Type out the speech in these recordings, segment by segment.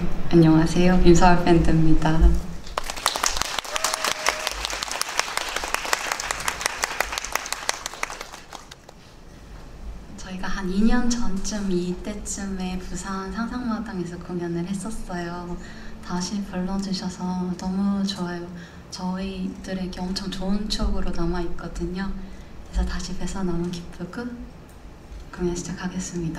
안녕하세요. 김서울 밴드입니다. 저희가 한 2년 전쯤 이때쯤에 부산 상상마당에서 공연을 했었어요. 다시 불러주셔서 너무 좋아요. 저희들에게 엄청 좋은 추억으로 남아있거든요. 그래서 다시 뵈서 너무 기쁘고 공연 시작하겠습니다.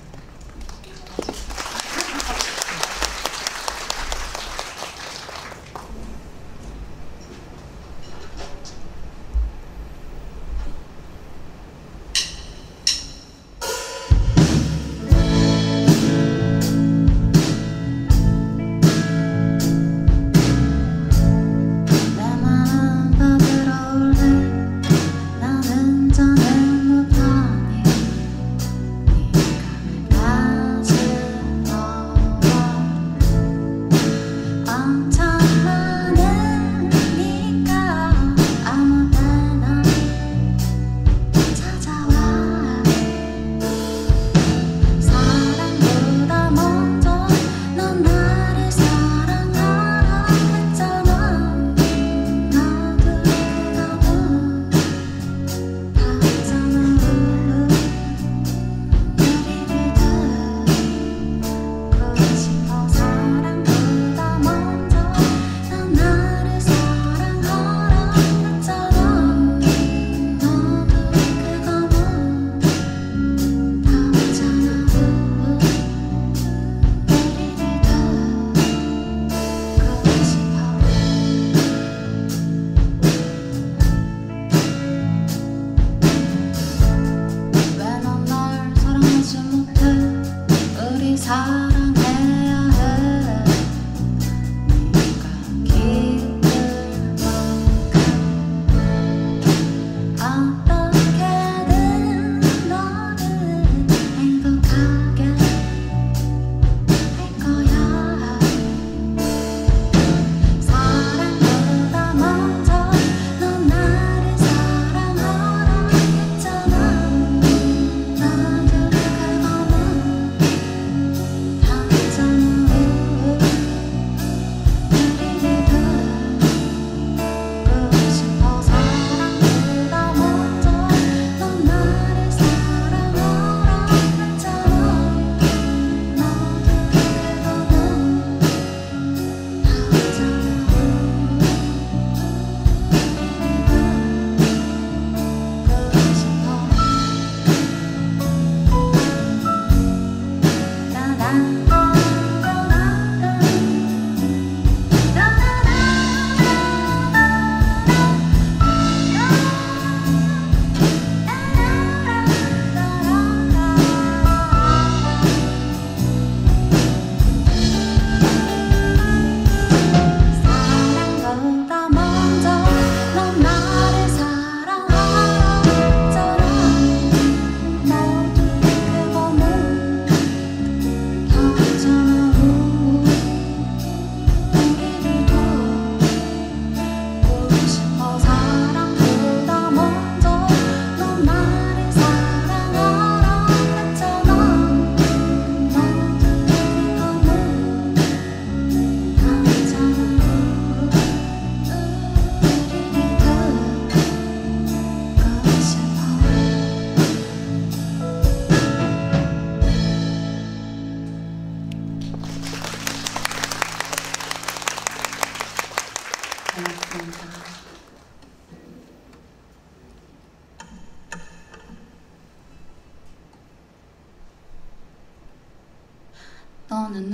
너는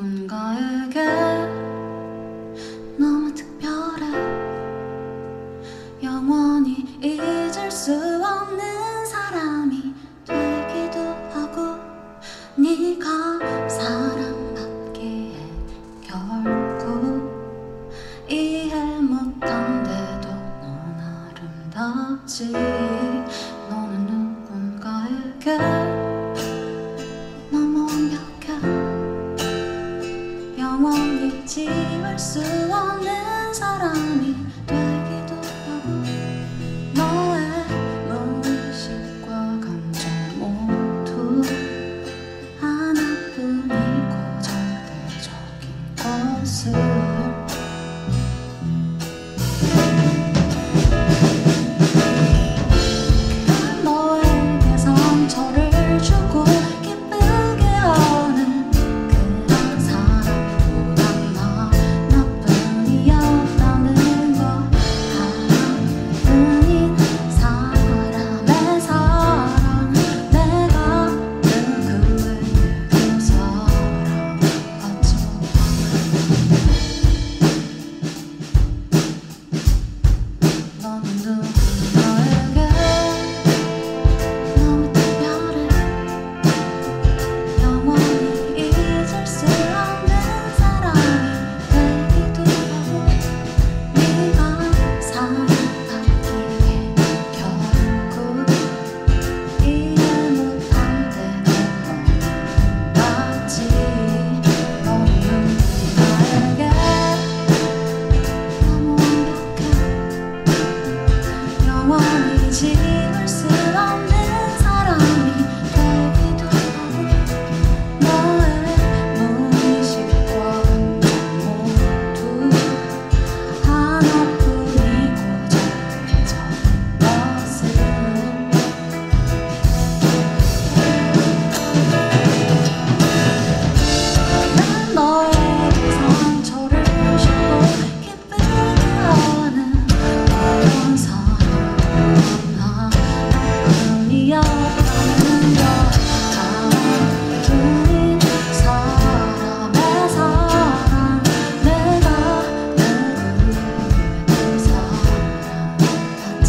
누군가에게 너무 특별해. 영원히 잊을 수 없는 사람이 되기도 하고, 네가 사랑받기에 결국 이해 못한데도 넌 아름답지. 너는 누군가에게 너무 완벽해. 영원히 지울 수 없는 사람이 되기도 하고, 너의 무의식과 감정 모두 하나뿐이고 절대적인 것을 너에게 상처를 주고 기쁘게 하는 그런 사람보단 나 나뿐이었다는 걸 하나뿐인 사람의 사랑 내가 누구에게도 사랑받지 못하는 너는 누군가에게 너무 특별해 영원히 잊을 수 없는 사랑이 되기도 하고 네가 사랑받기에 결국 이해 못한 대로 떠났지 너는 누군가에게 너무 완벽해 영원히 지울 수 없는 사람이 되기도 하고 너의 무의식과 감정 모두 하나뿐이고 정해진 것은 난 너에게 상처를 주고 기쁘게 하는 그런 사람 하나뿐이었다는 걸 하나뿐인 사람의 사랑 내가 누구에게도 사랑받지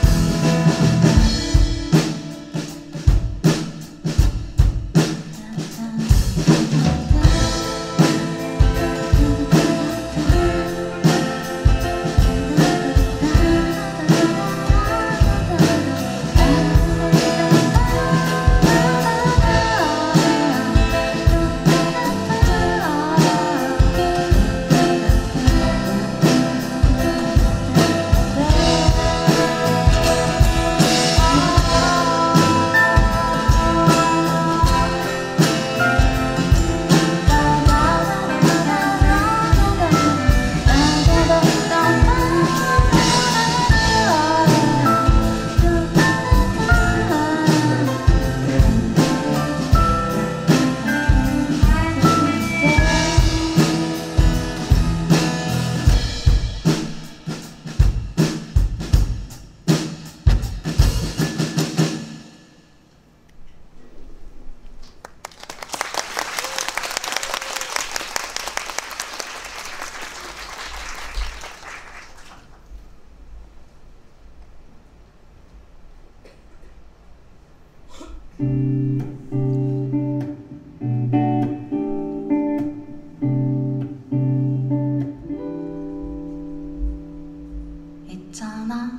있잖아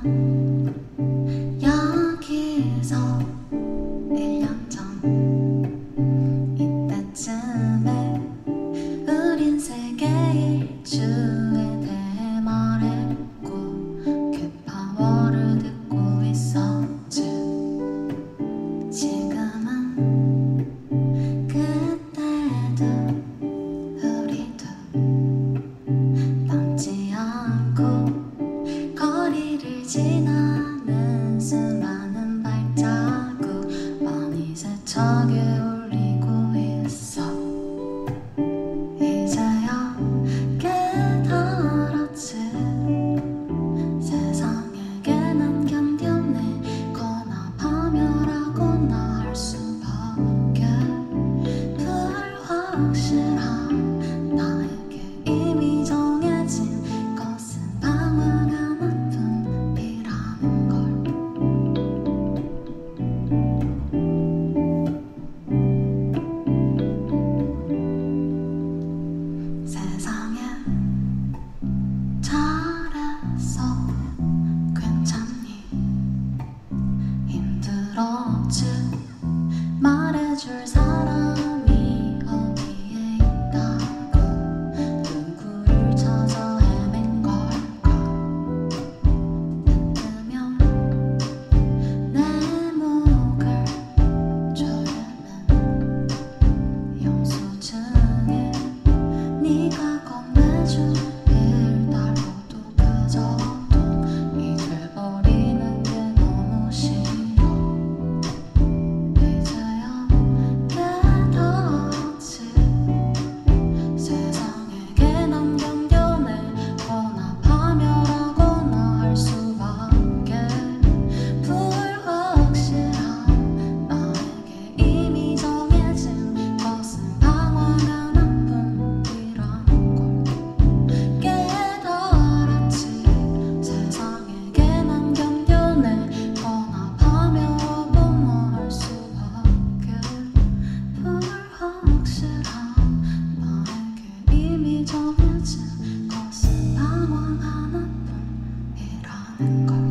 여기서 1년 전 이때쯤에 우린 세계 일주에 대해 말했고 캣파워를 듣고 있었지 지금은 그때도 우리도 남지 않고 거리를 지나는 수많은 발자국 많이 세차게 울리고 있어 이제야 깨달았지 세상에게는 견뎌내거나 파멸하거나 할 수밖에 불확실한 나에게 이미 정해진 것은 방황 하나뿐이라는 걸 세상에 잘했어 괜찮니 힘들었지 말해줄 사람이 어디에 있다고 누구를 찾아 헤맨 걸까 뜨면 내 목을 조르는 영수증에 네가 건넨 주일 달고도 그저 잊어버리는 게 너무 싫어. 이제야 깨달았지. 세상에게 난 견뎌내거나 파멸하거나 할 수밖에. 불확실한 나에게 이미 정해진 것은 방황한 나뿐이란 걸 깨달았지. 세상에게 난 견뎌내거나 파멸하거나 할 수밖에. 불확실한 나에게 이미 정해진 것은 방황한 나뿐이라는 걸.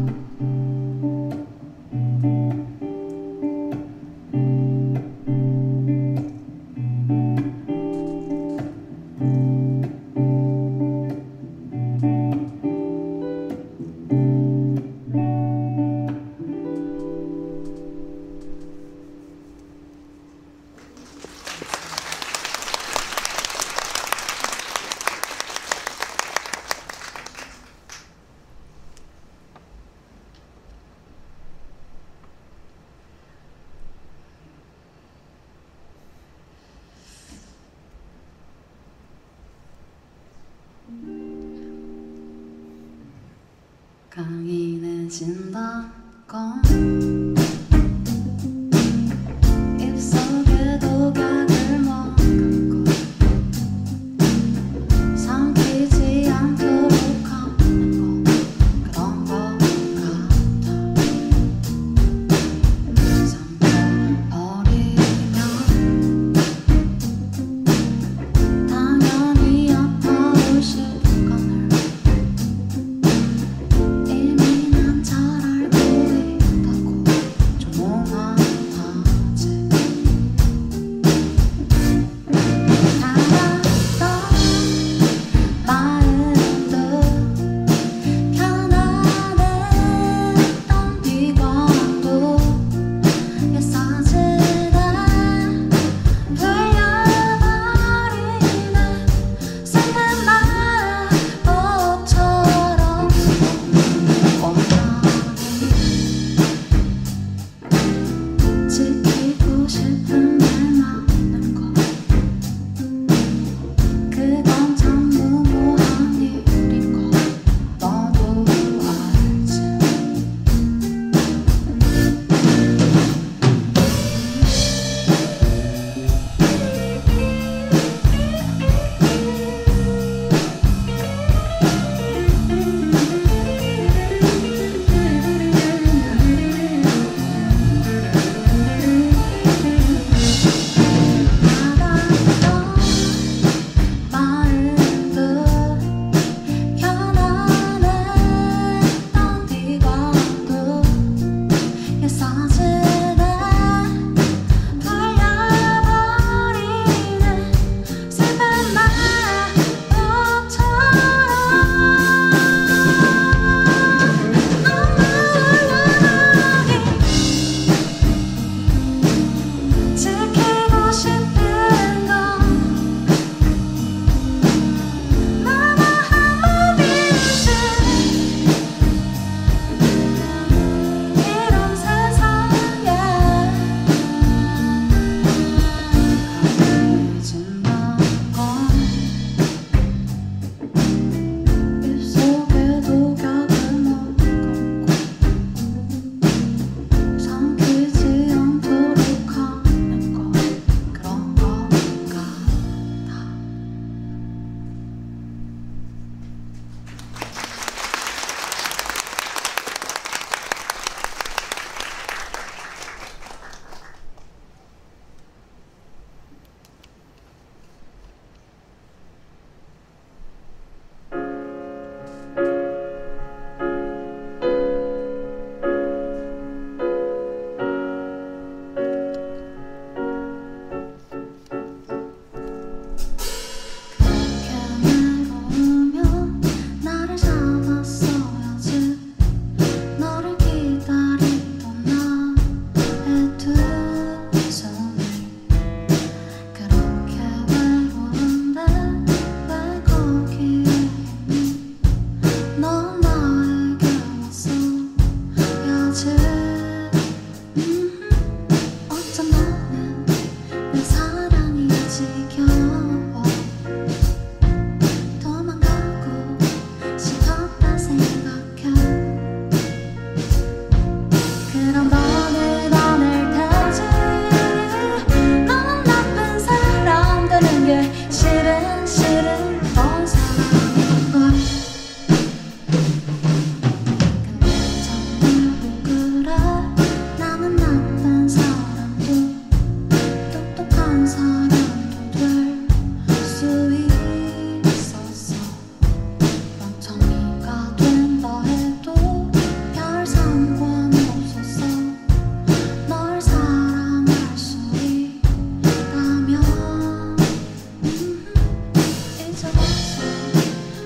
강인해진다건 입속에도 각을 머금고 삼키지 않도록 하는 건 그런 것 같아. 삼켜버리면 당연히 아파올 시간을 이미 난 잘 알고 있다고.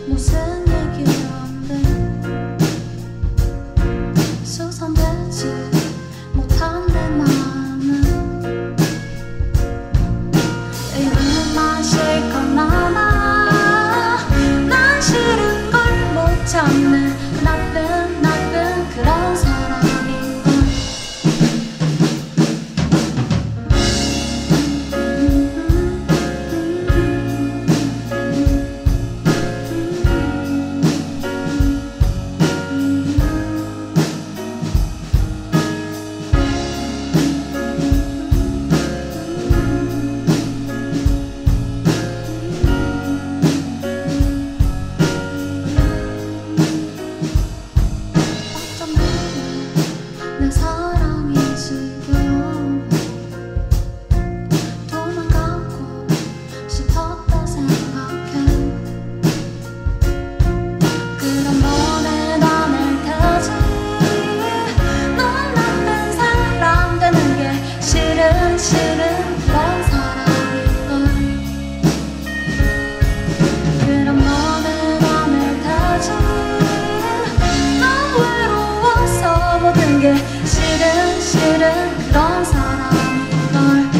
무슨 얘기를 한대 수선되지 못한 내 마음은 이유만 실컷 남아 난 싫은 걸 못 참는 나쁜 그런 사람인걸 내 사랑이 지겨워 도망가고 싶었다 생각해 그럼 너는 안 할 테지 넌 나쁜 사람 되는 게 싫은 그런 사람인걸 그럼 너는 안 할 테지 넌 외로워서 모든 게 싫은 그런 사람인걸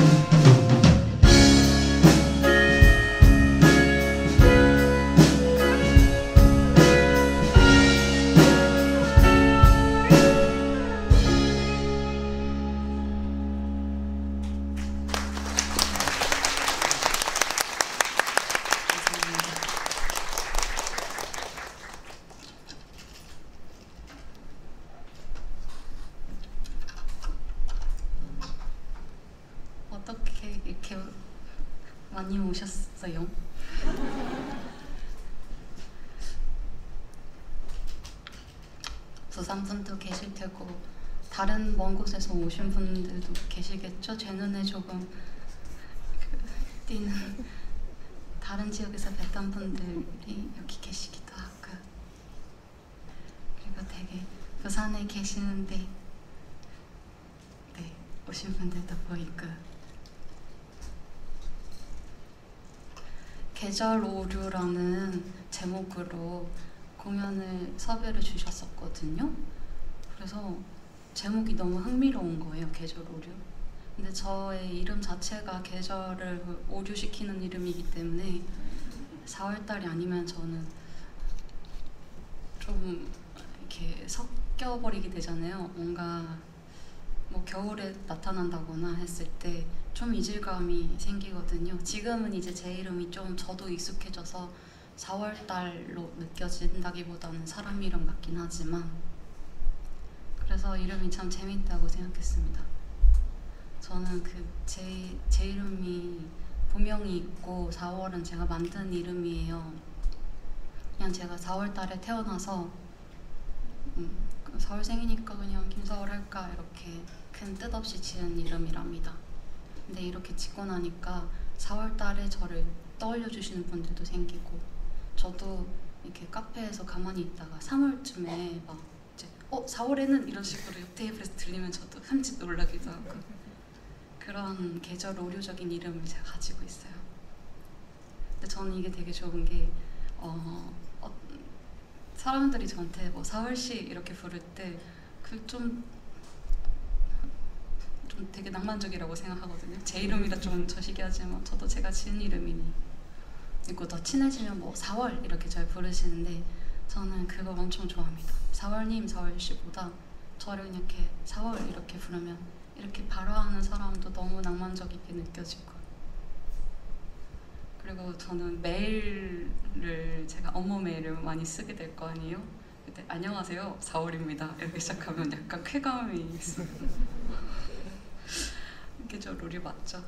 어떻게 이렇게 많이 오셨어요? 부산 분도 계실 테고 다른 먼 곳에서 오신 분들도 계시겠죠? 제 눈에 조금 띄는 다른 지역에서 뵀던 분들이 여기 계시기도 하고 그리고 되게 부산에 계시는데 네, 오신 분들도 보이고 계절 오류라는 제목으로 공연을 섭외를 주셨었거든요. 그래서 제목이 너무 흥미로운 거예요. 계절 오류. 근데 저의 이름 자체가 계절을 오류시키는 이름이기 때문에 4월달이 아니면 저는 좀 이렇게 섞여버리게 되잖아요. 뭔가 뭐 겨울에 나타난다거나 했을 때 좀 이질감이 생기거든요. 지금은 이제 제 이름이 좀 저도 익숙해져서 4월달로 느껴진다기보다는 사람 이름 같긴 하지만 그래서 이름이 참 재밌다고 생각했습니다. 저는 제 이름이 본명이 있고 4월은 제가 만든 이름이에요. 그냥 제가 4월달에 태어나서 4월생이니까 그냥 김사월 할까 이렇게 큰 뜻 없이 지은 이름이랍니다. 근데 이렇게 짓고 나니까 4월달에 저를 떠올려 주시는 분들도 생기고 저도 이렇게 카페에서 가만히 있다가 3월쯤에 막 이제 4월에는 이런 식으로 옆 테이블에서 들리면 저도 흠칫 놀라기도 하고 그런 계절 오류적인 이름을 제가 가지고 있어요. 근데 저는 이게 되게 좋은 게 사람들이 저한테 뭐 4월씨 이렇게 부를 때 그 좀 되게 낭만적이라고 생각하거든요. 제 이름이라 좀 저시기하지만 저도 제가 지은 이름이니 그리고 더 친해지면 뭐 4월 이렇게 잘 부르시는데 저는 그거 엄청 좋아합니다. 4월님, 4월씨보다 저를 그냥 이렇게 4월 이렇게 부르면 이렇게 발화하는 사람도 너무 낭만적이게 느껴지고 그리고 저는 메일을 제가 업무 메일을 많이 쓰게 될 거 아니에요? 그때 안녕하세요 4월입니다 이렇게 시작하면 약간 쾌감이 있어요. 계절 룰이 맞죠?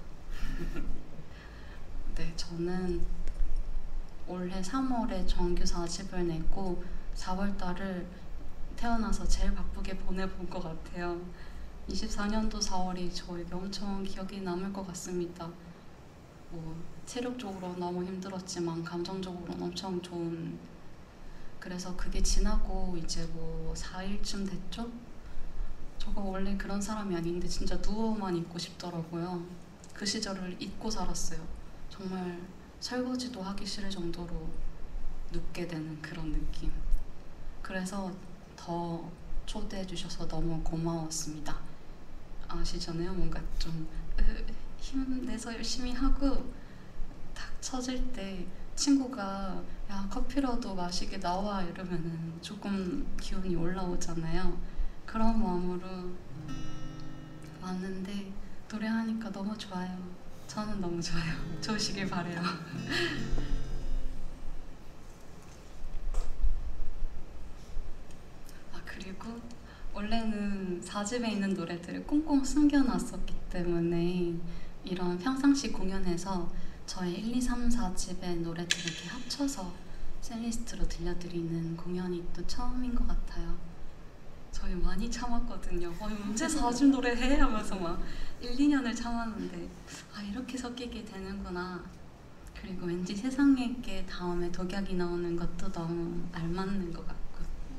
네, 저는 올해 3월에 정규 4집을 내고 4월달을 태어나서 제일 바쁘게 보내본 것 같아요. 24년도 4월이 저에게 엄청 기억이 남을 것 같습니다. 뭐 체력적으로 너무 힘들었지만 감정적으로는 엄청 좋은 그래서 그게 지나고 이제 뭐 4일쯤 됐죠? 저가 원래 그런 사람이 아닌데 진짜 누워만 있고 싶더라고요. 그 시절을 잊고 살았어요. 정말 설거지도 하기 싫을 정도로 눕게 되는 그런 느낌. 그래서 더 초대해 주셔서 너무 고마웠습니다. 아시잖아요? 뭔가 좀 힘내서 열심히 하고 탁 쳐질 때 친구가 야 커피라도 마시게 나와 이러면은 조금 기운이 올라오잖아요. 그런 마음으로 왔는데 노래하니까 너무 좋아요. 저는 너무 좋아요. 좋으시길 바래요. 그리고 원래는 4집에 있는 노래들을 꽁꽁 숨겨놨었기 때문에 이런 평상시 공연에서 저의 1, 2, 3, 4집의 노래들을 이렇게 합쳐서 셀리스트로 들려드리는 공연이 또 처음인 것 같아요. 저희 많이 참았거든요. 언제 4집 노래 해? 하면서 막 1, 2년을 참았는데 이렇게 섞이게 되는구나. 그리고 왠지 세상에게 다음에 독약이 나오는 것도 너무 알맞는 것 같고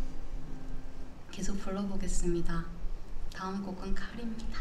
계속 불러보겠습니다. 다음 곡은 칼입니다.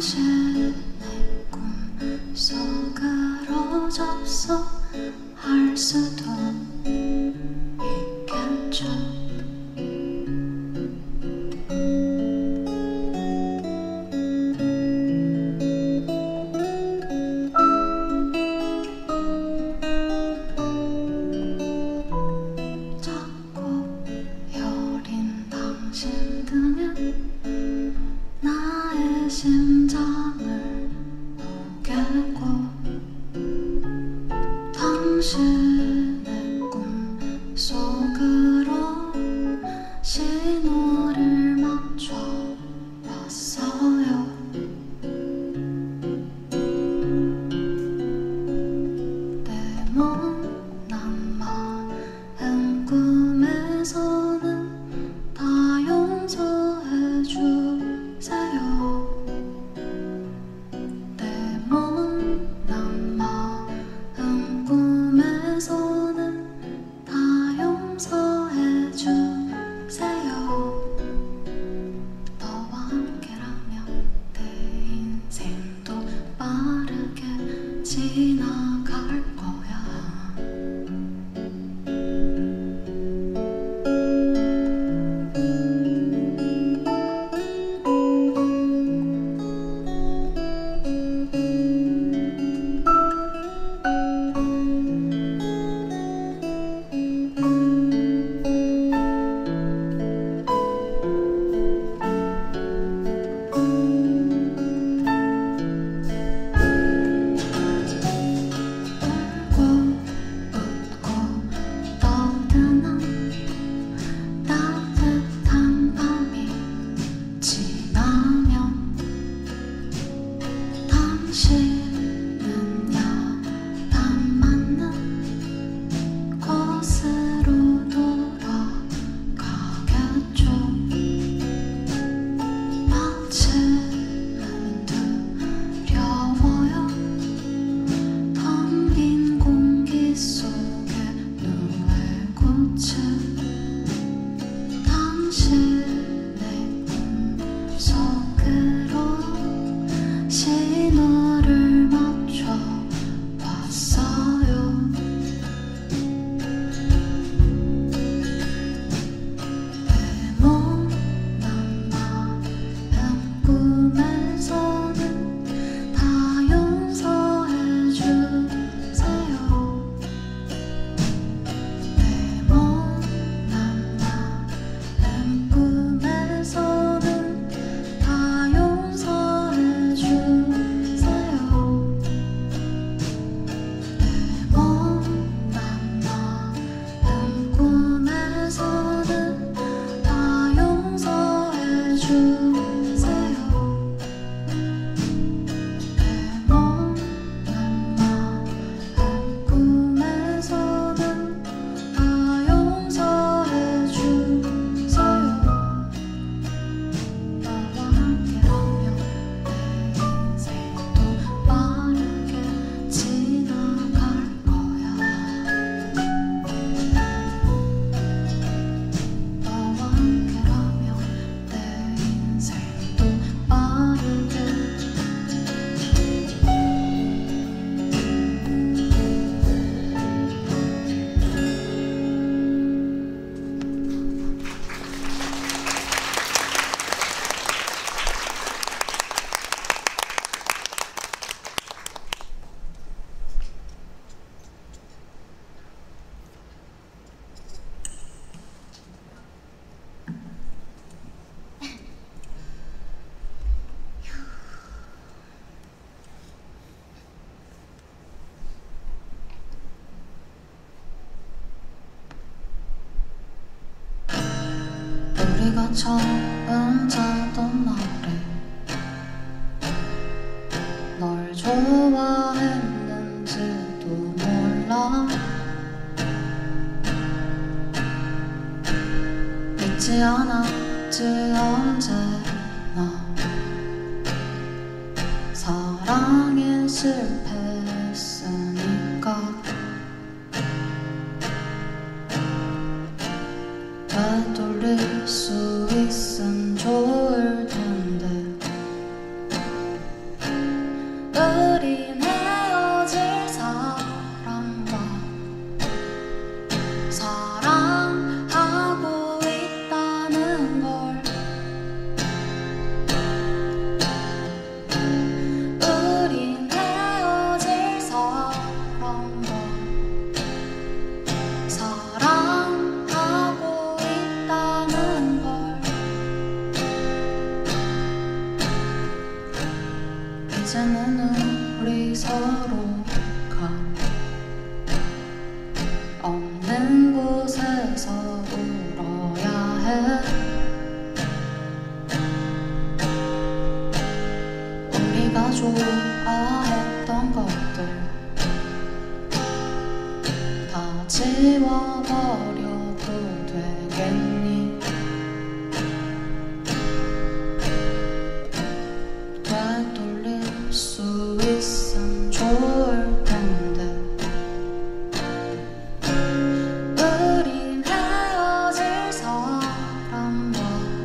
당신의 꿈 속으로 접속할 수도 있겠죠. 작고 여린 당신 등에 나의 심장을 우겨고 당신의 꿈 속으로 신호를 맞춰 봤어요. 때문난 마음 꿈에서는 다 용서해 주세요. 때문난 마음 꿈에서는 다 용서해 주세요. 너와 함께라면 내 인생도 빠르게 지나갈 거야. 당신은 야단 맞는 곳으로 돌아가겠죠. 마치면 두려워요. 텅 빈 공기 속에 누에 꽃은 당신의 꿈 속으로 신호를 맞춰 봤어요. 때문난 마음 꿈에서는 다 용서해 주세요. 때문난 마음 꿈에서는 다 용서해 주세요. 때문난 마음 꿈에서는 다 용서해 주세요. 때문난 마음 꿈에서는 다 용서해 주세요. 너와 함께라면 내 인생도 빠르게 지나갈 거야. 너와 함께라면 내 인생도 빠르게 우리가 처음 자던 날에 널 좋아했는지도 몰라. 잊지 않았지 언제나 사랑에 실패했으니까. 되돌릴 수 있음 좋을 텐데 이제는 우리 서로가 없는 곳에서 울어야 해. 우리가 좋아했던 것들 다 지워버려도 되겠니? 되돌릴 수 있음 좋을 텐데 우린 헤어질 사람과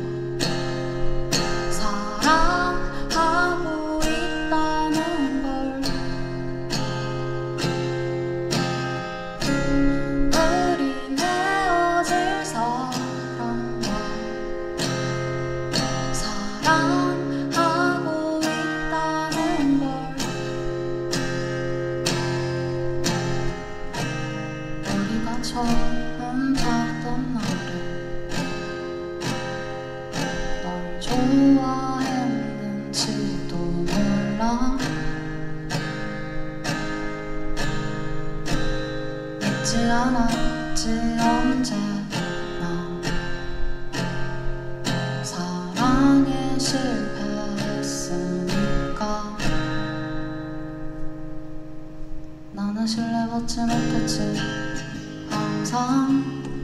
사랑하고 있다는 걸 우린 헤어질 사람과 사랑하고 있다는 걸 우리가 처음 봤던 날에 널 좋아했는지도 몰라. 믿지 않았지 언제나 사랑에 실패했으니까. 나는 신뢰받지 못했지 항상.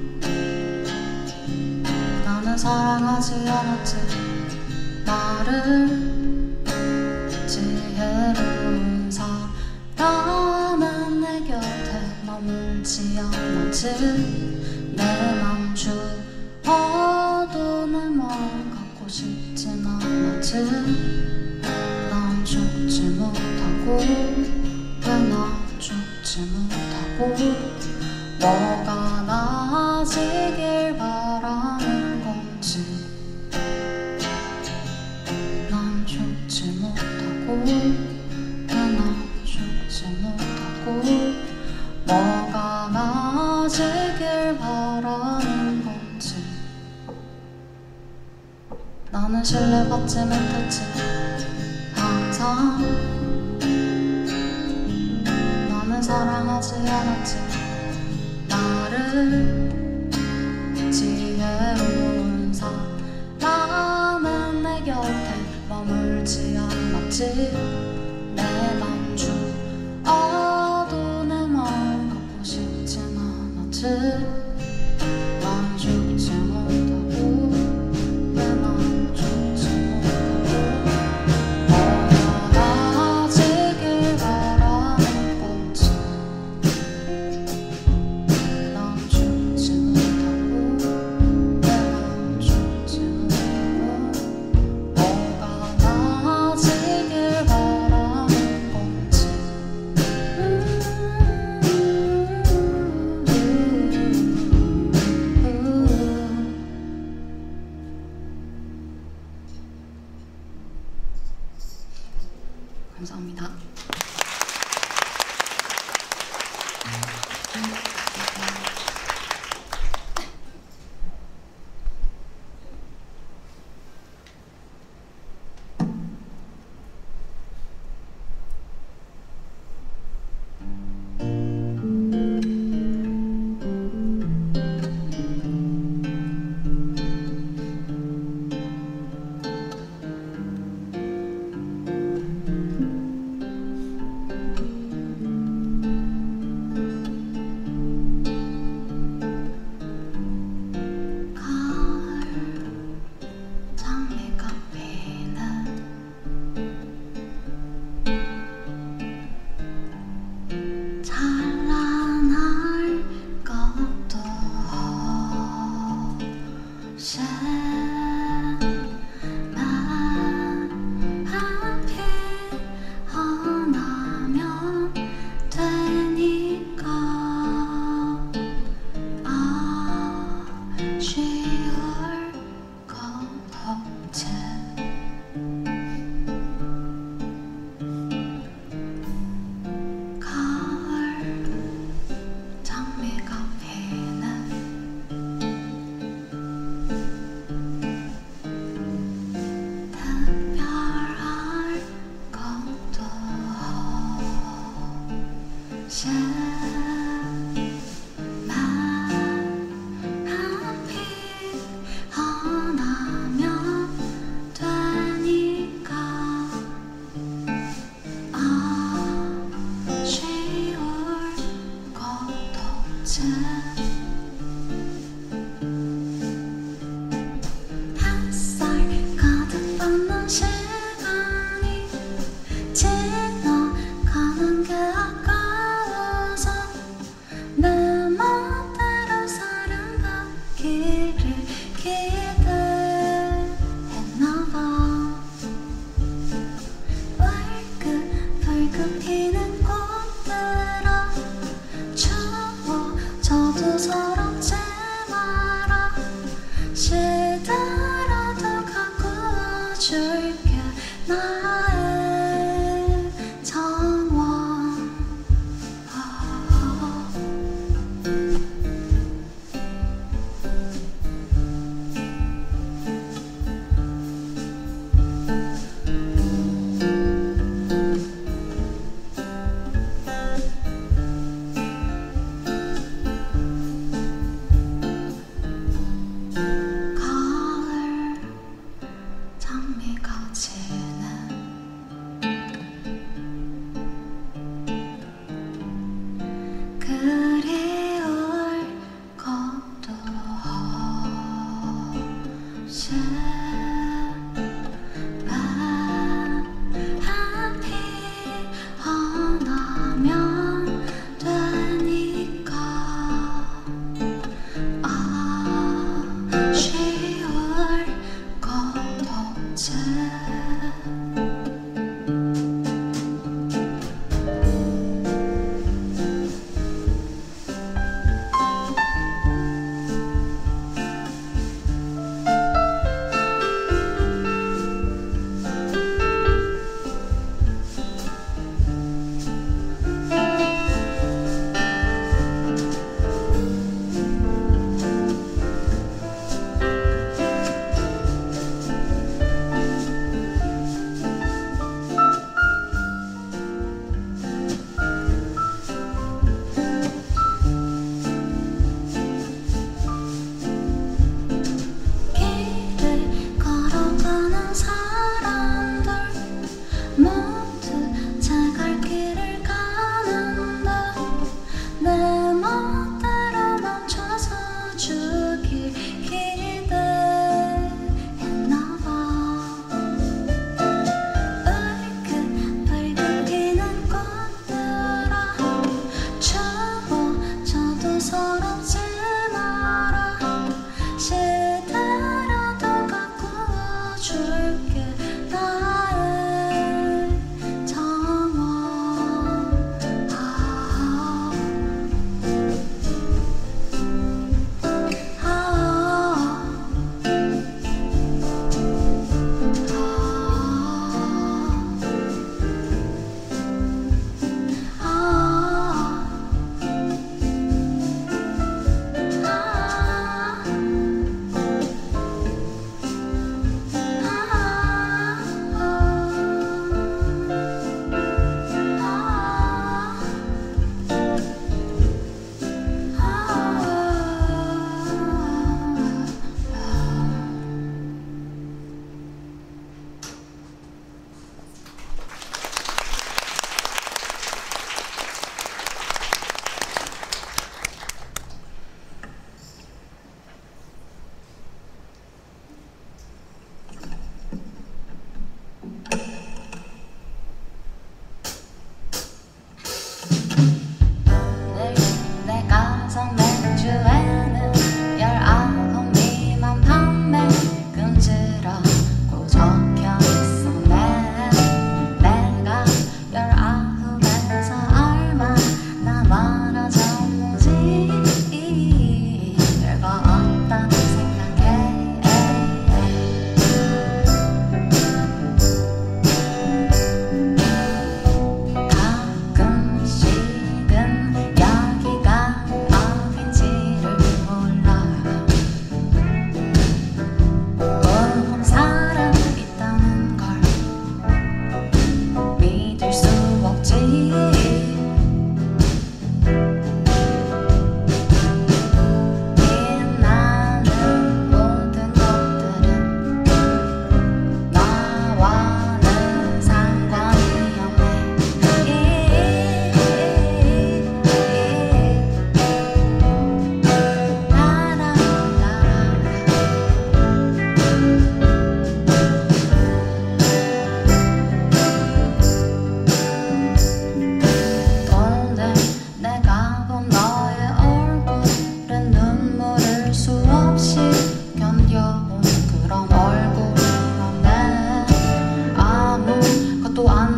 나는 사랑하지 않았지 나를. 지혜로운 사람은 내 곁에 머물지 않았지. 내 맘 주어도 내 마음 갖고 싶진 않았지. 난 죽지 못하고 왜 나 죽지 못하고 뭐가 나아지길 바라는 건지. 난 죽지 못하고 왜 나 죽지 못하고 뭐가 나아지길 바라는 건지. 나는 신뢰받지 못했지 항상. 나는 사랑하지 않았지 나를. 지혜로운 사람은 내 곁에 머물지 않았지. 내 맘 주어도 내 마음 갖고 싶진 않았지. 난 죽지 못하고 내 맘 죽지 못하고 뭐가 나아지길 바라는 건지. 난 죽지 못하고 내 맘 죽지 못하고 뭐가 나아지길 바라는 건지. 감사합니다.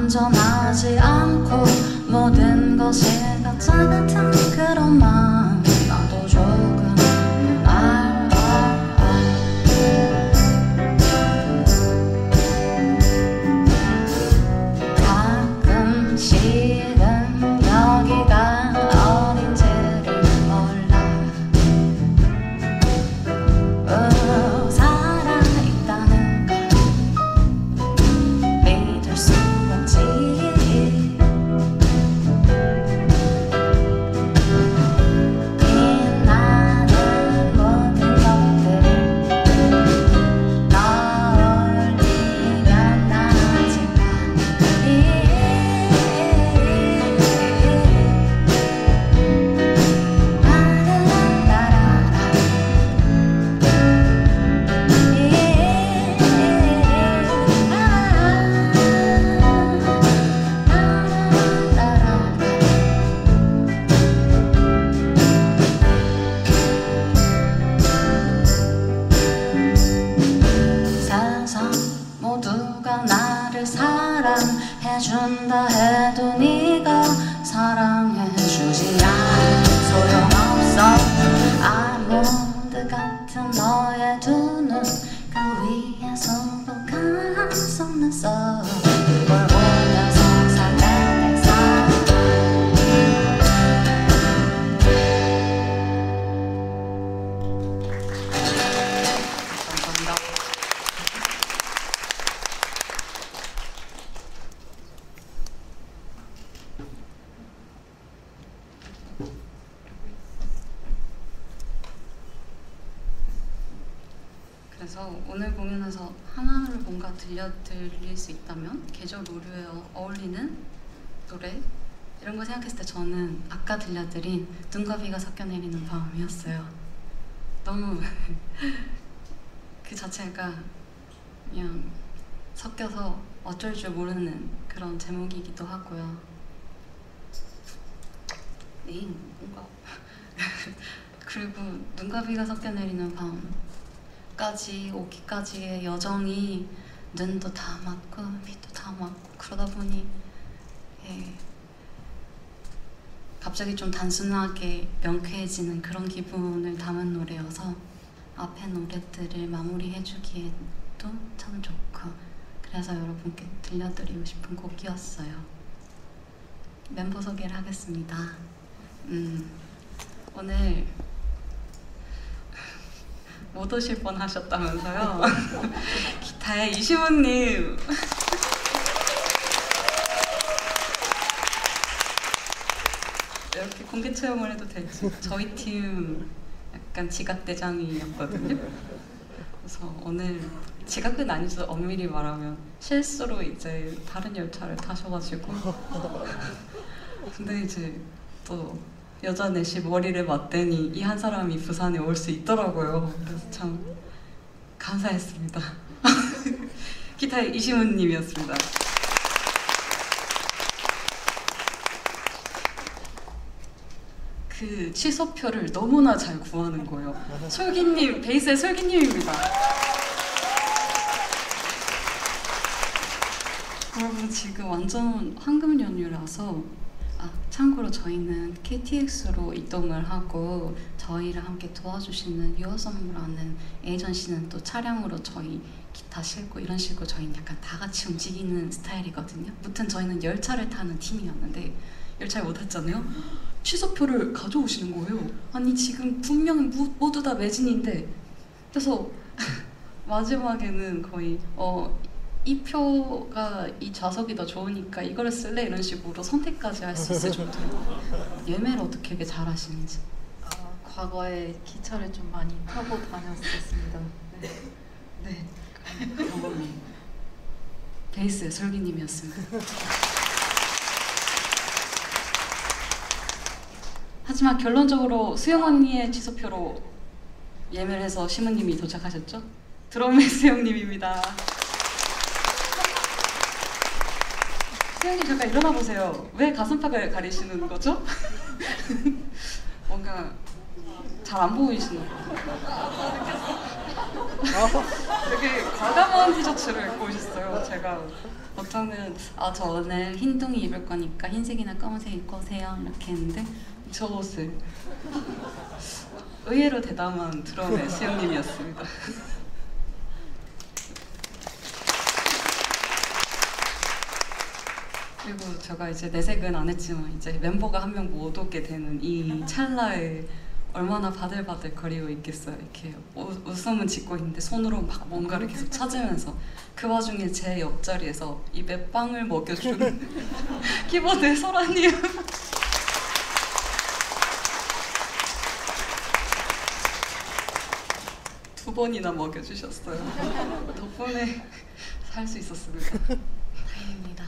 안전하지 않고 모든 것이 가짜 같은 그런 마음 나도 조금 가끔씩은 여기가 어딘지를 몰라. 살아있다는 걸 믿을 수 없지. 빛나는 모든 것들을 떠올리면 나아질까. 세상 모두가 나를 사랑해준다 해도 네가 사랑해주지 않아 소용없어. 아몬드 같은 너의 두 눈 그 위에서 보가 속눈썹 뭘 보면서 설레는 사람. 감사합니다. 그래서 오늘 공연에서 하나를 뭔가 들려드릴 수 있다면 계절 오류에 어울리는 노래 이런 거 생각했을 때 저는 아까 들려드린 눈과 비가 섞여 내리는 밤이었어요. 너무 그 자체가 그냥 섞여서 어쩔 줄 모르는 그런 제목이기도 하고요. 네, 뭔가 그리고 눈과 비가 섞여 내리는 밤까지 오기까지의 여정이 눈도 다 맞고 비도 다 맞고 그러다 보니 갑자기 좀 단순하게 명쾌해지는 그런 기분을 담은 노래여서 앞에 노래들을 마무리해주기에도 참 좋고 그래서 여러분께 들려드리고 싶은 곡이었어요. 멤버 소개를 하겠습니다. 오늘 못 오실 뻔 하셨다면서요? 기타의 이시문님 이렇게 공개 체험을 해도 될지 저희 팀 약간 지각대장이었거든요. 그래서 오늘 지각은 아니죠. 엄밀히 말하면 실수로 이제 다른 열차를 타셔가지고 근데 이제 또 여자 넷이 머리를 맞대니 이 한 사람이 부산에 올 수 있더라고요. 그래서 참 감사했습니다. 기타의 이시문님이었습니다. 그 취소표를 너무나 잘 구하는 거예요. 솔기님, 베이스의 솔기님입니다. 여러분 지금 완전 황금 연휴라서 참고로 저희는 KTX로 이동을 하고 저희를 함께 도와주시는 유어선무라는 에이전시는 또 차량으로 저희 기타 싣고 이런 식으로 저희는 약간 다 같이 움직이는 스타일이거든요. 무튼 저희는 열차를 타는 팀이었는데 열차에 못 탔잖아요. 취소표를 가져오시는 거예요. 아니 지금 분명 모두 다 매진인데 그래서 마지막에는 거의 이 표가 이 좌석이 더 좋으니까 이거를 쓸래 이런 식으로 선택까지 할 수 있을 정도로 예매를 어떻게 이렇게 잘 하시는지. 과거에 기차를 좀 많이 타고 다녔었습니다. 네. 그런 걸로 베이스의 솔기님이었습니다. 하지만 결론적으로 수영 언니의 취소표로 예매를 해서 시무님이 도착하셨죠? 드럼의 수영님입니다. 수영님 잠깐 일어나 보세요. 왜 가슴팍을 가리시는 거죠? 뭔가 잘 안 보이시는 거. 되게 과감한 티셔츠를 입고 오셨어요. 제가 보통은 저 오늘 흰둥이 입을 거니까 흰색이나 검은색 입고 오세요 이렇게 했는데 저 옷을 의외로 대담한 드럼의 수영님이었습니다. 그리고 제가 이제 내색은 안 했지만 이제 멤버가 한 명 못 오게 되는 이 찰나에 얼마나 바들바들 거리고 있겠어요. 이렇게 웃음은 짓고 있는데 손으로 막 뭔가를 계속 찾으면서 그 와중에 제 옆자리에서 입에 빵을 먹여주는 키보드의 소라님. 두 번이나 먹여주셨어요. 덕분에 살 수 있었습니다. 다행입니다.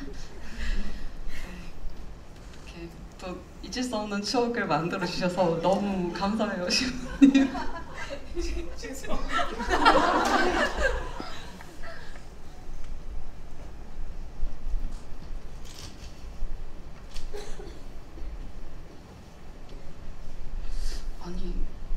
이렇게 또 잊을 수 없는 추억을 만들어 주셔서 너무 감사해요, 시부님. 아니,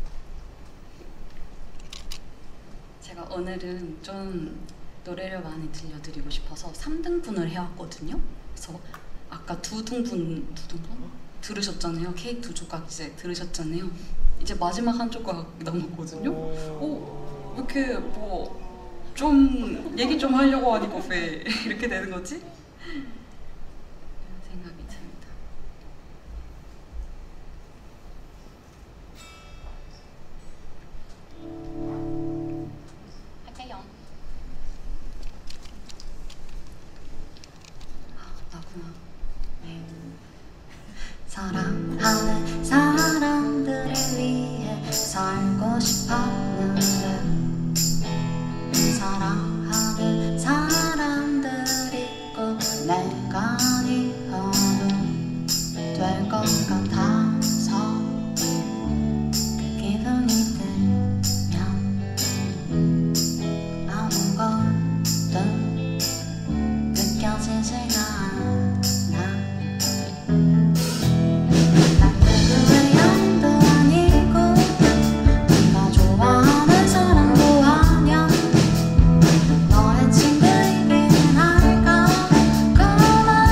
제가 오늘은 좀 노래를 많이 들려드리고 싶어서 3등분을 해왔거든요. 그래서 아까 두 등분 들으셨잖아요. 케이크 두 조각제 들으셨잖아요. 이제 마지막 한 조각 남았거든요. 왜 이렇게 뭐 좀 얘기 좀 하려고 하니까 왜 이렇게 되는 거지? 이런 생각이 듭니다. 할게요. 나구나. 네. 사랑하는 사람들을 위해 살고 싶었는데 사랑하는 사람들이 꼭 내가 아니어도 될 것 같아서 그 기분이 들면 아무것도 느껴지지가 않아. 난 누구의 양도 아니고 네가 좋아하는 사람도 아냐. 너의 친구이긴 할까. 그만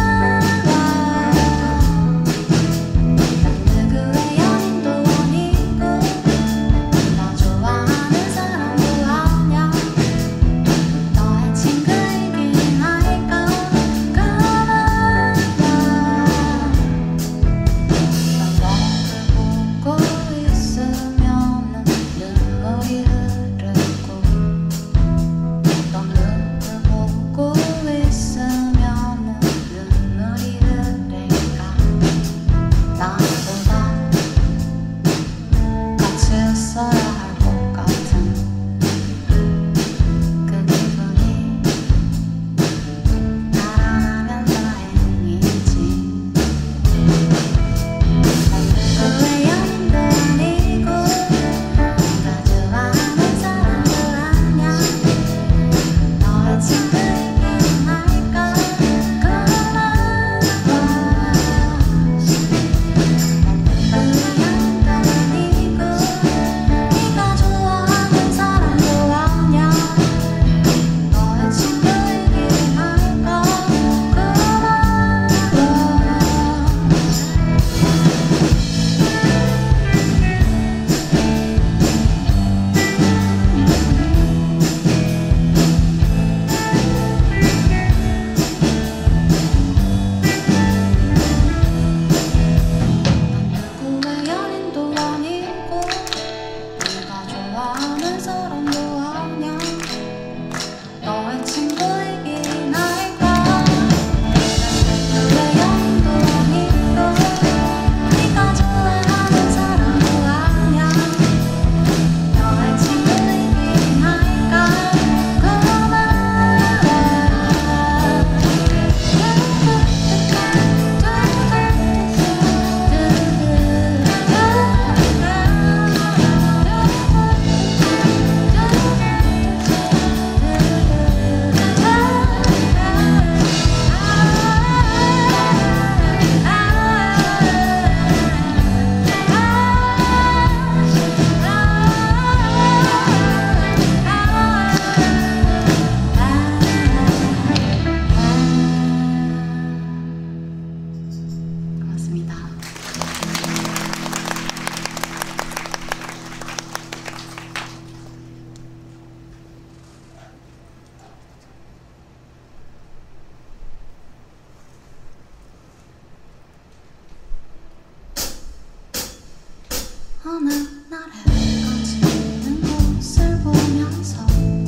어느 날에 꺼지는 곳을 보면서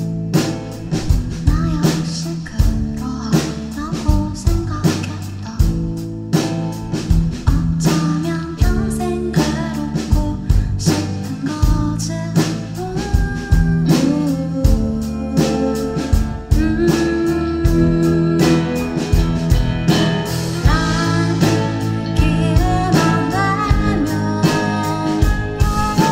나 역시 그러하다고 생각했다. 어쩌면 평생 그렇고 싶은 거지. 난 기회만 되면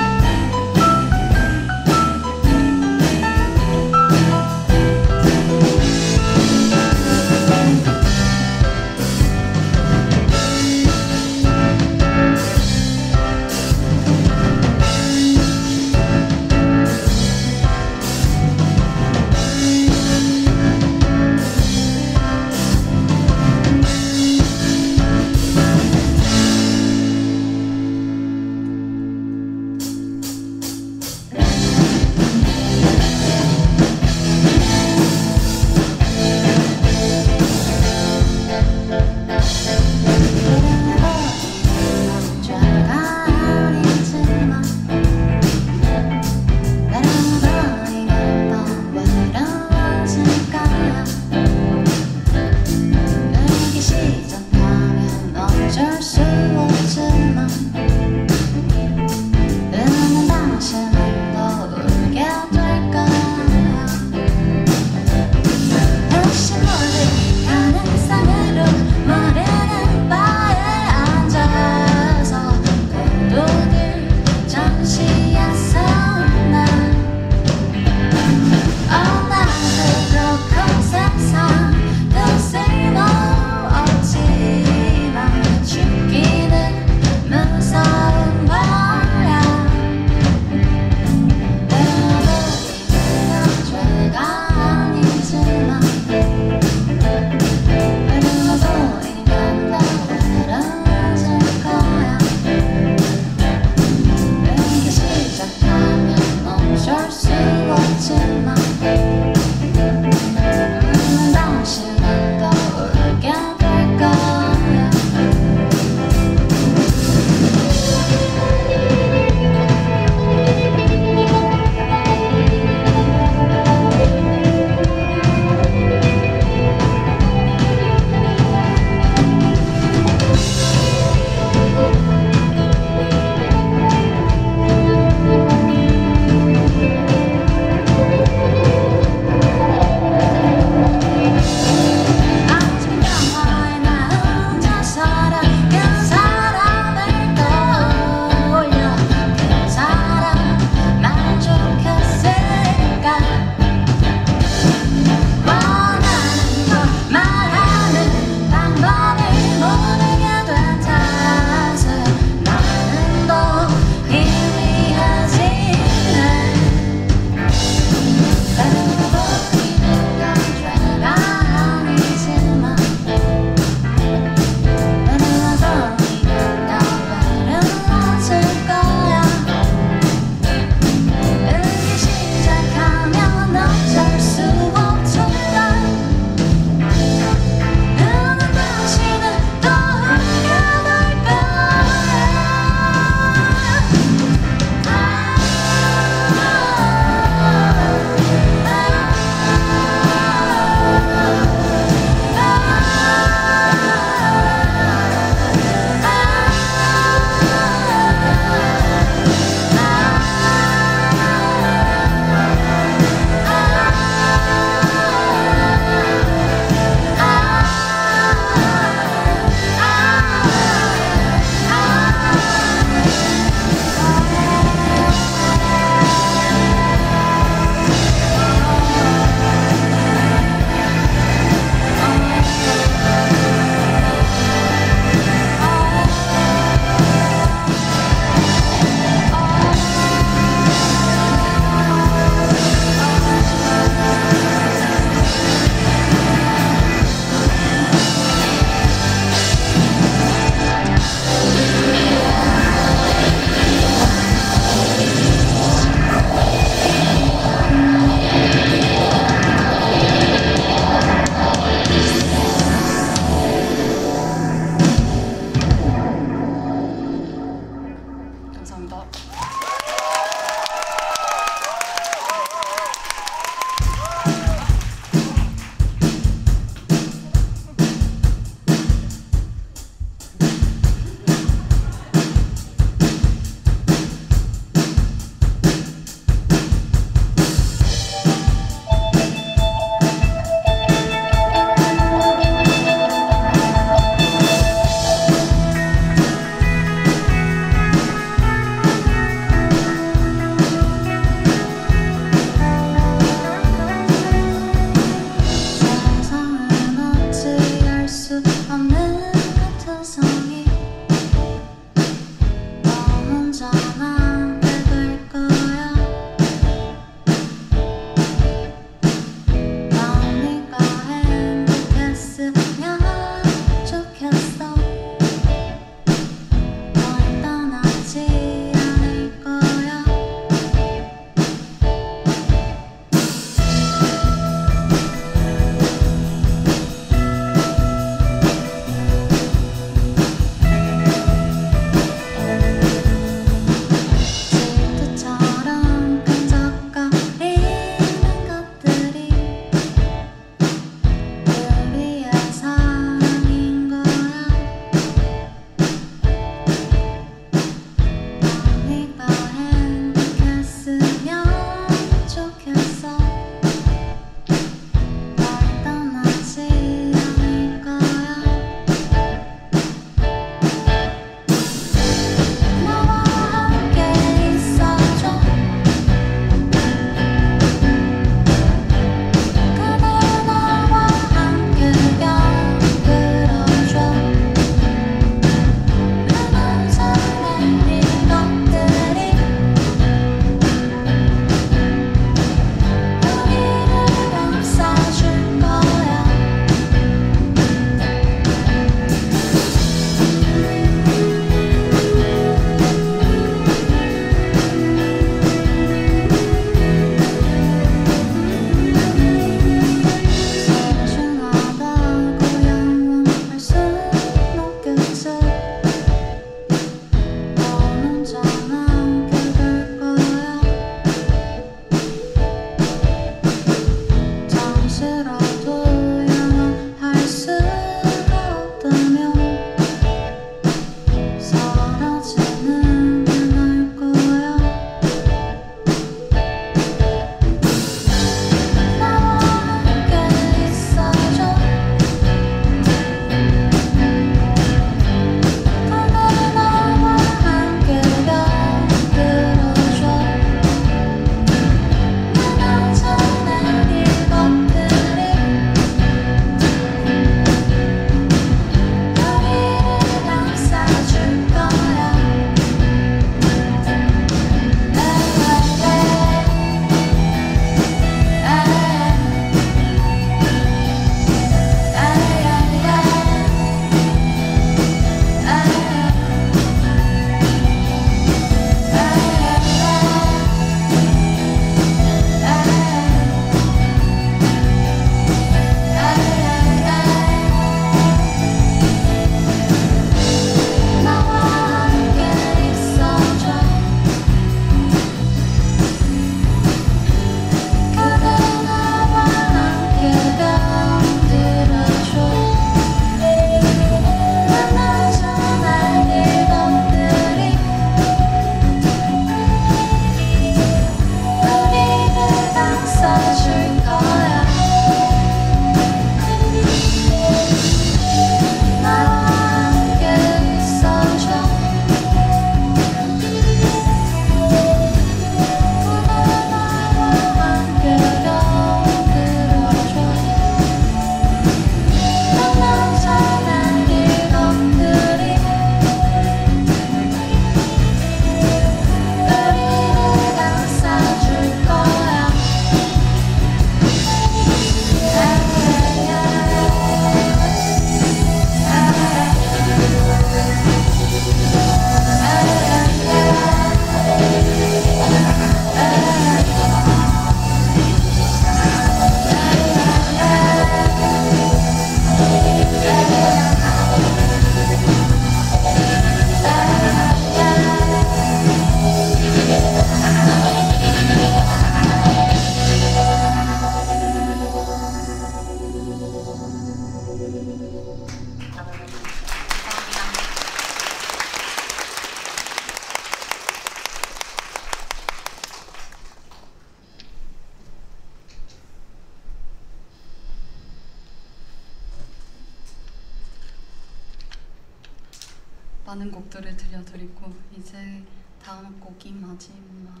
많은 곡들을 들려드리고 이제 다음 곡이 마지막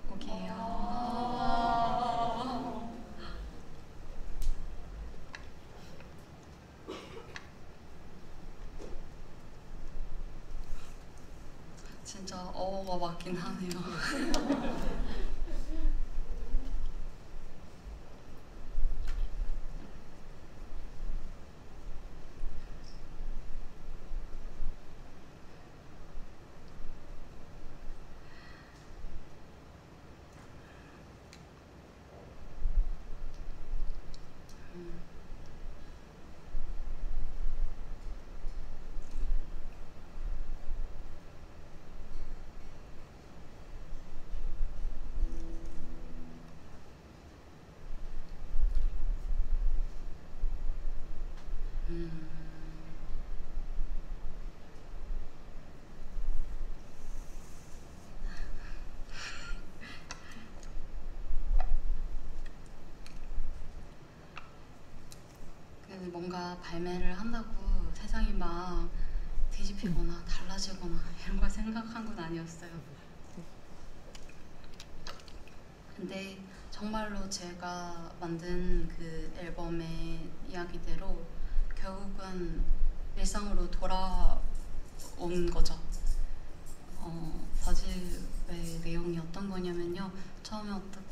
곡이에요. 진짜 어가 맞긴 하네요. 뭔가 발매를 한다고 세상이 막 뒤집히거나 달라지거나 이런 걸 생각한 건 아니었어요. 근데 정말로 제가 만든 그 앨범의 이야기대로 결국은 일상으로 돌아온 거죠. 버즈의 내용이 어떤 거냐면요. 처음에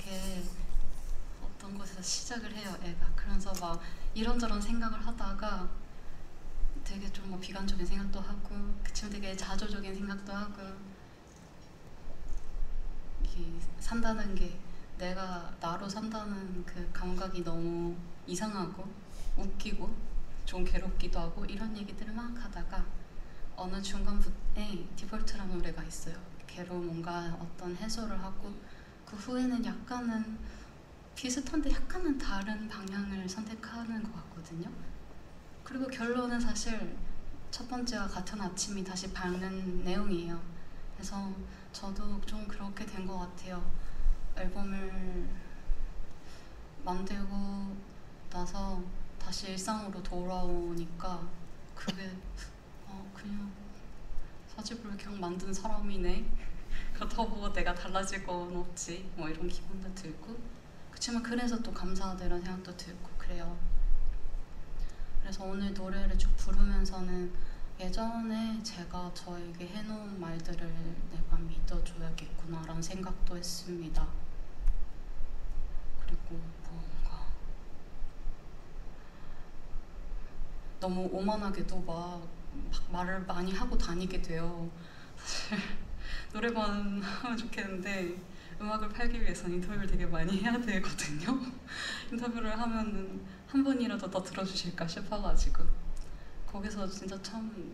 어떤 곳에서 시작을 해요, 애가. 그러면서 막 이런저런 생각을 하다가 되게 좀 뭐 비관적인 생각도 하고 그치만 되게 자조적인 생각도 하고 이게 산다는 게 내가 나로 산다는 그 감각이 너무 이상하고 웃기고 좀 괴롭기도 하고 이런 얘기들을 막 하다가 어느 중간부에 디폴트라는 노래가 있어요. 걔로 뭔가 어떤 해소를 하고 그 후에는 약간은 비슷한데 약간은 다른 방향을 선택하는 것 같거든요. 그리고 결론은 사실 첫 번째와 같은 아침이 다시 밝는 내용이에요. 그래서 저도 좀 그렇게 된 것 같아요. 앨범을 만들고 나서 다시 일상으로 돌아오니까 그게 그냥 사집을 그냥 만든 사람이네. 그렇다고 뭐 내가 달라질 건 없지. 뭐 이런 기분도 들고 그치만 그래서 또 감사하다 이런 생각도 들고 그래요. 그래서 오늘 노래를 쭉 부르면서는 예전에 제가 저에게 해놓은 말들을 내가 믿어줘야겠구나 라는 생각도 했습니다. 그리고 뭔가 너무 오만하게도 막 말을 많이 하고 다니게 돼요. 사실 노래만 하면 좋겠는데 음악을 팔기 위해서는 인터뷰를 되게 많이 해야 되거든요. 인터뷰를 하면은 한 번이라도 더 들어주실까 싶어가지고 거기서 진짜 참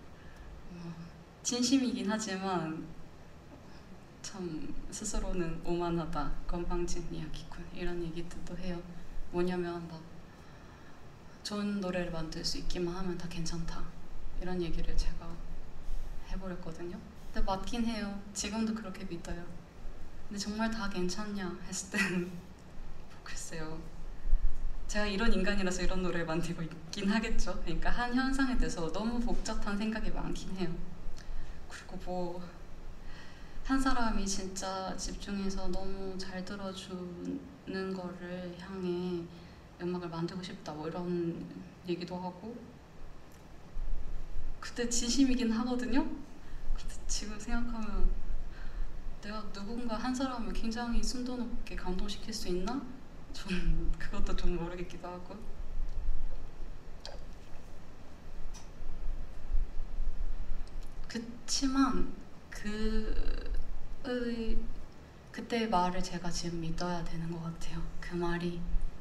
진심이긴 하지만 참 스스로는 오만하다, 건방진 이야기군 이런 얘기들도 해요. 뭐냐면 막 좋은 노래를 만들 수 있기만 하면 다 괜찮다 이런 얘기를 제가 해버렸거든요. 근데 맞긴 해요. 지금도 그렇게 믿어요. 근데 정말 다 괜찮냐 했을 때는 글쎄요. 제가 이런 인간이라서 이런 노래를 만들고 있긴 하겠죠. 그러니까 한 현상에 대해서 너무 복잡한 생각이 많긴 해요. 그리고 뭐 한 사람이 진짜 집중해서 너무 잘 들어주는 거를 향해 음악을 만들고 싶다 뭐 이런 얘기도 하고 그때 진심이긴 하거든요. 근데 지금 생각하면 내가 누군가 한 사람을 굉장히 순도 높게 감동시킬 수 있나? 전 그것도 좀 모르겠기도 하고 그치만 그때의 말을 제가 지금 믿어야 되는 것 같아요. 그 말이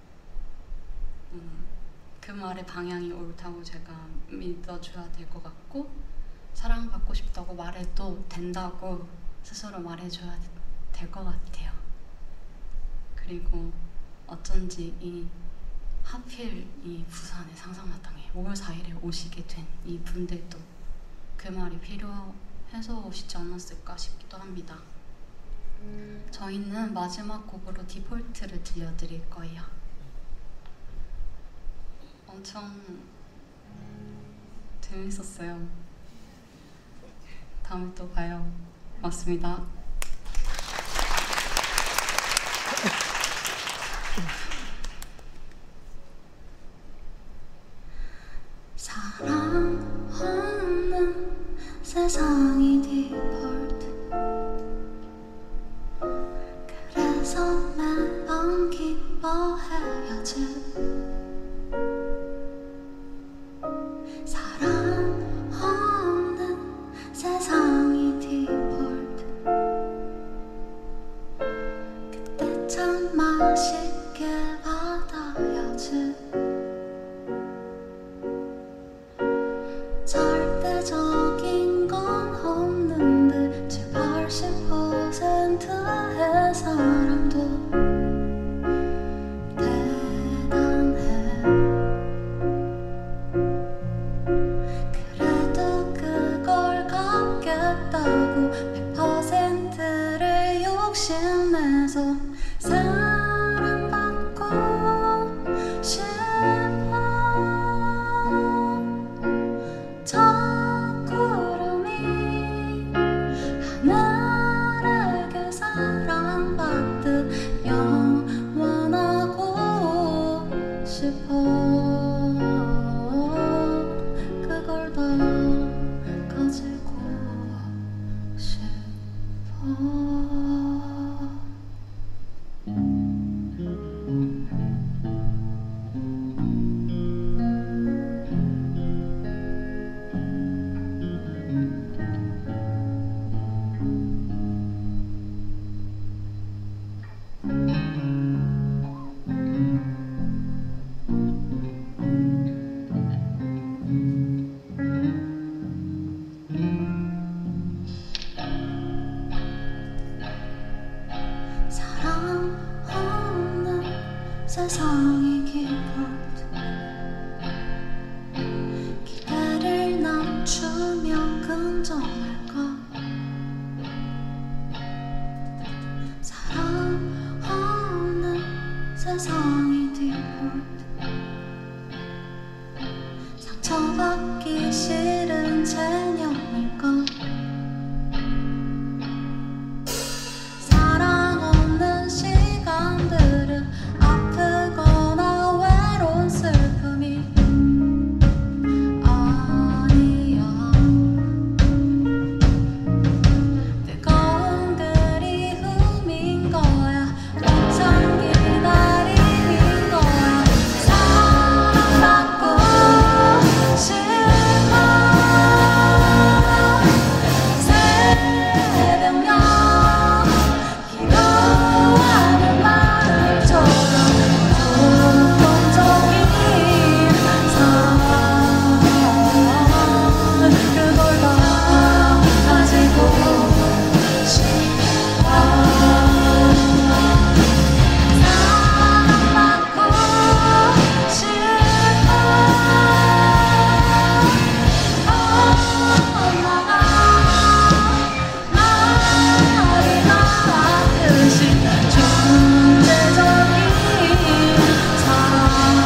그 말의 방향이 옳다고 제가 믿어줘야 될 것 같고 사랑받고 싶다고 말해도 된다고 스스로 말해줘야 될 것 같아요. 그리고 어쩐지 하필 이 부산의 상상마당에 5월 4일에 오시게 된 이 분들도 그 말이 필요해서 오시지 않았을까 싶기도 합니다. 저희는 마지막 곡으로 디폴트를 들려드릴 거예요. 엄청 재밌었어요. 다음에 또 봐요. 고맙습니다. 사랑 없는 세상이 디폴트. 그래서 매번 기뻐해야지. 사랑 없는 세상이 디폴트. 그때 참 맛있게 받아야지. 절대적인 건 없는데 70~80%의 사람도 대단해. 그래도 그걸 갖겠다고 100%를 욕심내서 사랑받고 싶어. 저 구름이 하늘에게 사랑받듯 영원하고 싶어. 그걸 다 가지고 싶어. 사랑 없는 세상이 기폴트. 기대를 낮추면 긍정할까. 사랑 없는 세상이 디폴트. 상처받기 싫은 체념일까. 사랑 없는 시간들은 아프거나 외로운 슬픔이 아니야. 뜨거운 그리움인 거야. 벅찬 기다림인 거야. 사랑받고 싶어. 새벽녘 기도하는 마음처럼 조건적인 사랑. 그걸 다 가지고 싶어. 사랑받고 싶어. 엄마가 말이 나왔듯이 존재적인 사랑.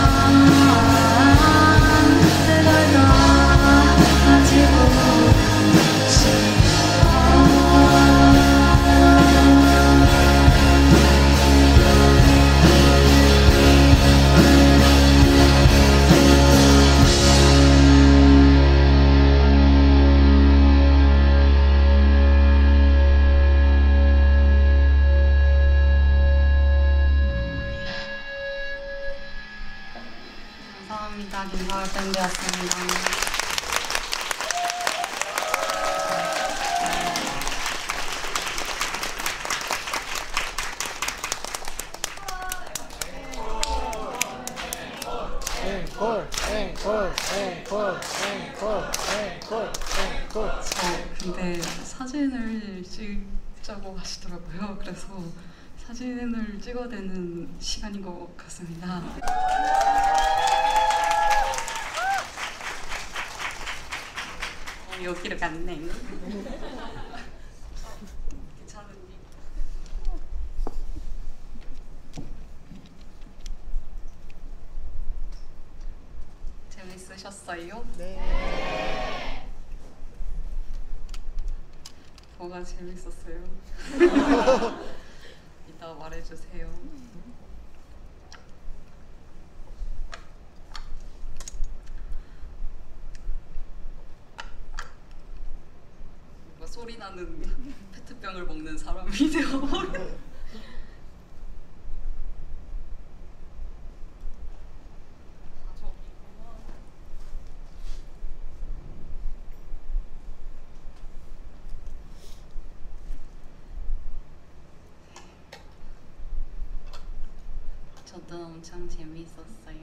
그걸 다 가지고 싶어. 감사합니다. 김가을 밴드였습니다. 앵콜, 앵콜, 앵콜, 앵콜, 앵콜, 앵콜. 근데 사진을 찍자고 하시더라고요. 그래서 사진을 찍어야 되는 시간인 것 같습니다. 여기로 갔네. 괜찮은데. 재밌으셨어요? 네. 뭐가 재밌었어요? 이따 말해주세요. 뭔가 소리 나는 페트병을 먹는 사람이 되어버려. 저도 엄청 재밌었어요.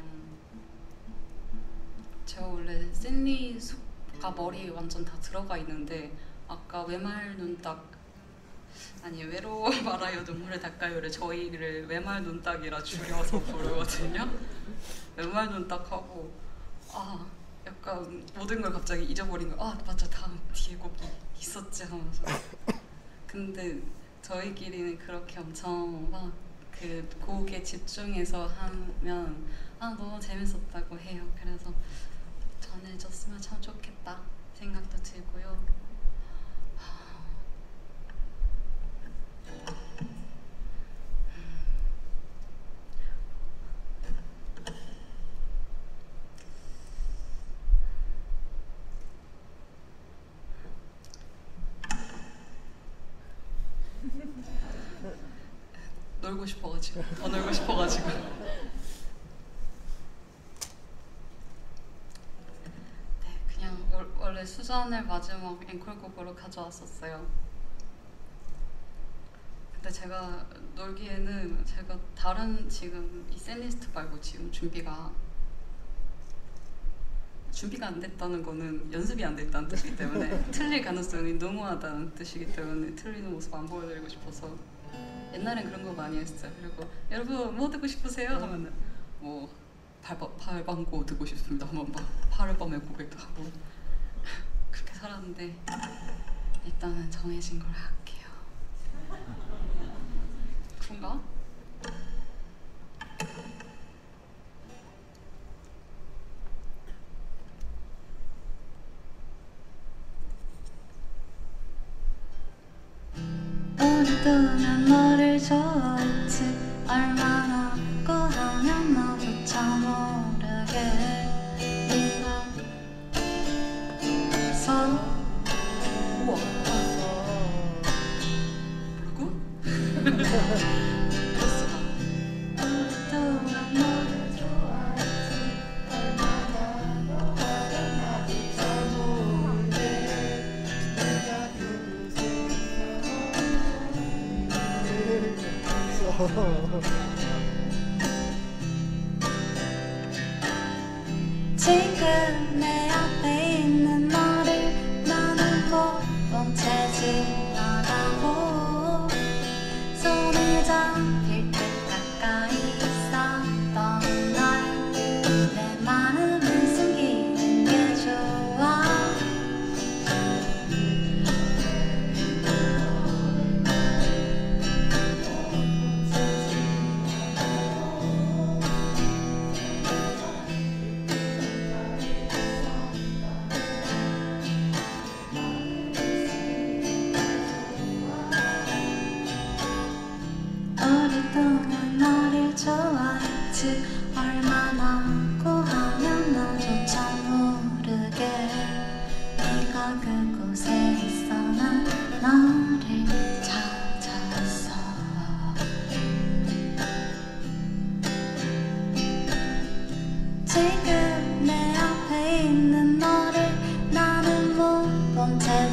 제가 원래 샌리 숲가 머리에 완전 다 들어가 있는데 아까 외말 눈딱 아니 외로워 말아요 눈물을 닦아요를 저희를 외말 눈딱이라 줄여서 부르거든요. 외말 눈딱하고 아 약간 모든 걸 갑자기 잊어버린 거. 아 맞아 다음 뒤에 곡이 있었지 하면서. 근데 저희끼리는 그렇게 엄청 막 그 곡에 집중해서 하면 아 너무 재밌었다고 해요. 그래서 전해졌으면 참 좋겠다 생각도 들고요. 놀고 싶어가지고 더 놀고 싶어가지고 네 그냥 원래 수잔을 마지막 앵콜곡으로 가져왔었어요. 근데 제가 놀기에는 제가 다른 지금 이 셀리스트 말고 지금 준비가 안 됐다는 거는 연습이 안 됐다는 뜻이기 때문에 틀릴 가능성이 너무하다는 뜻이기 때문에 틀리는 모습 안 보여드리고 싶어서 옛날엔 그런 거 많이 했어요. 그리고 여러분 뭐 듣고 싶으세요? 하면은 뭐 발방고 듣고 싶습니다. 하면 막 하룻밤에 고백도 하고 그렇게 살았는데 일단은 정해진 걸 할게요. 그런가? 오랫동안 너를 좋아했지 얼마나 고하면 너조차 모르게 네가 서 우와 뭐라고? 그랬어. 오랫동안 너를 좋아했지 얼마나 고하면 너조차 모르게 네가 지금 내 앞에 있는 너를 나는 못 본 채 지나가고 손에 잡힐 듯 가까이 있었던 날 내 마음을 숨기는 게 좋아. 오랫동안 너를 좋아했지 얼마나 고하면 너조차 모르게 네가 그곳에 있어 난 너를 찾았어. 지금 내 앞에 있는 너를 나는 못 본 채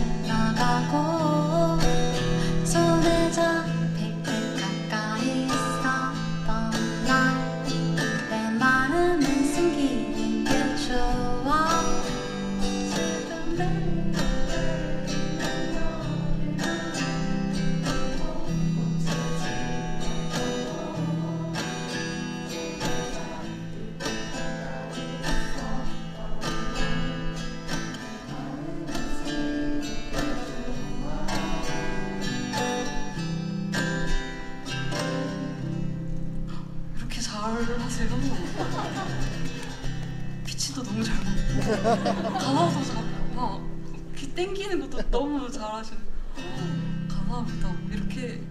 지나가고 손에 잡힐 듯 가까이 있었던 날 내 마음은 숨기는 게 좋아. 지금 내 이렇게 잘하세요. 피치도 너무 잘 맞고 가사도 잘 막 귀 땡기는 것도 너무 잘하시는. 감사합니다. 이렇게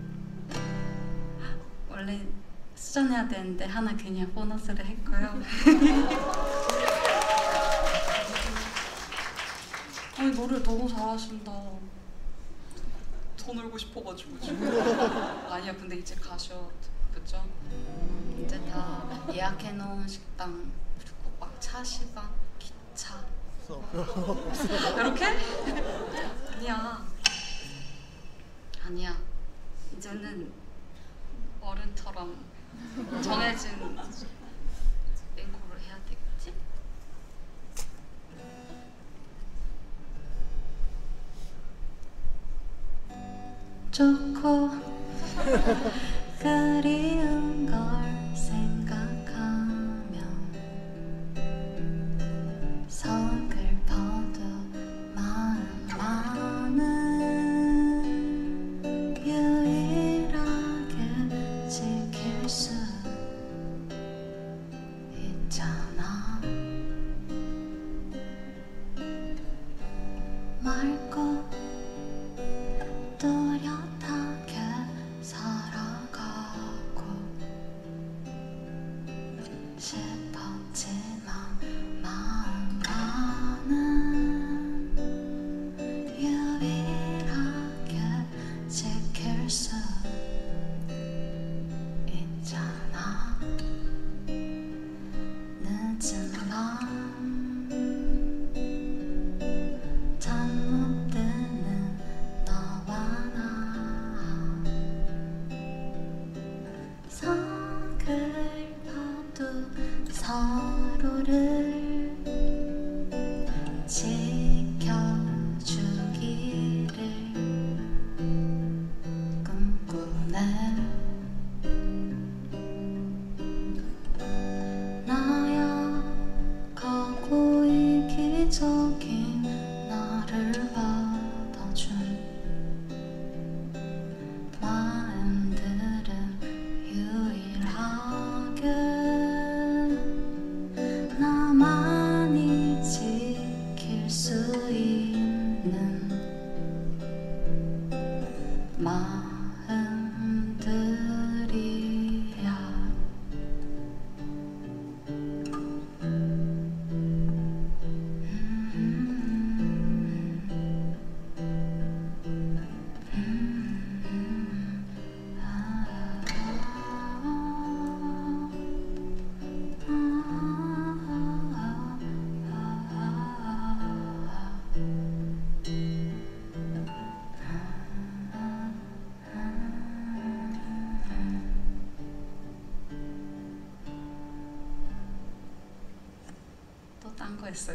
원래 수전해야 되는데 하나 그냥 보너스를 했고요. 아니 노래 너무 잘하신다. 더 놀고 싶어가지고 지금. 아니야 근데 이제 가셔. 그죠? 이제 다 예약해놓은 식당 그리고 막 차 시간, 기차 이렇게? 아니야 이제는 어른처럼 정해진 앵콜을 해야 되겠지? 좋고 그리운 걸 생각하면 서글퍼도 마음만은 유일하게 지킬 수 있잖아. 맑고 뚜렷하게 살아가고 싶었지만 마음만은 유일하게 지킬 수 있잖아. 늦은 밤 잠 못 드는 너와 나 서글퍼도 서로를 지켜주기를 꿈꾸네. 나야 가고 이기적인 나를 받아준 마음들은 유일하게 나만이 지킬 수 있는 마음들이야. 또 딴 거 했어요.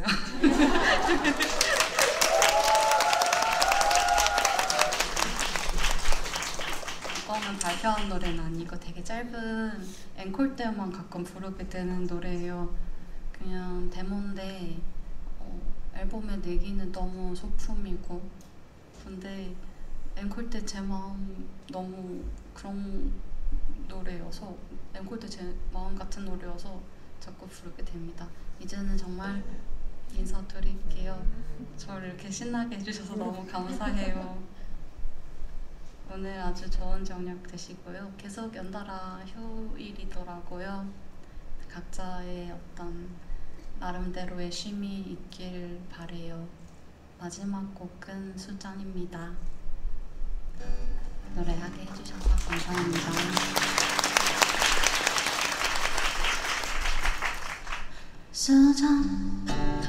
이거는 발표한 노래는 아니고 되게 짧은 앵콜 때만 가끔 부르게 되는 노래예요. 그냥 데모인데 앨범에 내기는 너무 소품이고 근데 앵콜 때 제 마음 너무 그런 노래여서 앵콜 때 제 마음 같은 노래여서 자꾸 부르게 됩니다. 이제는 정말 인사드릴게요. 저를 이렇게 신나게 해주셔서 너무 감사해요. 오늘 아주 좋은 저녁 되시고요. 계속 연달아 휴일이더라고요. 각자의 어떤 나름대로의 쉼이 있길 바래요. 마지막 곡은 수잔입니다. 노래하게 해주셔서 감사합니다. 수잔